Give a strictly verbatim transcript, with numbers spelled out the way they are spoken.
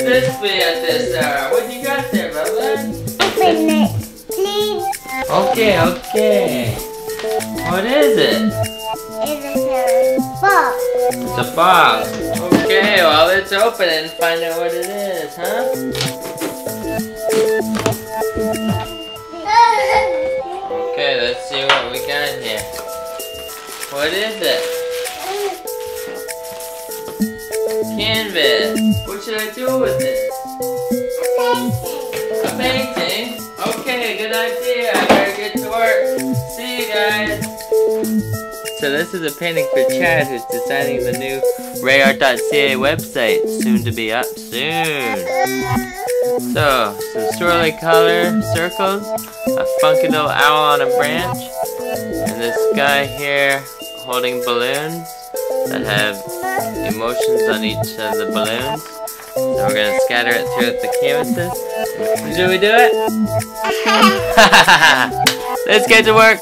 this be at this hour? What you got there, Bubba? Open it, please. Okay, okay. What is it? It's a box. It's a box. Okay, well let's open it and find out what it is, huh? Okay, let's see what we got here. What is it? Canvas. What should I do with it? A painting? Okay, good idea. I better get to work. See you guys. So this is a painting for Chad, who's designing the new rayart dot c a website, soon to be up soon. So, some swirly color circles, a funky little owl on a branch, and this guy here holding balloons that have emotions on each of the balloons. So we're going to scatter it throughout the canvases. Should we do it? Let's get to work!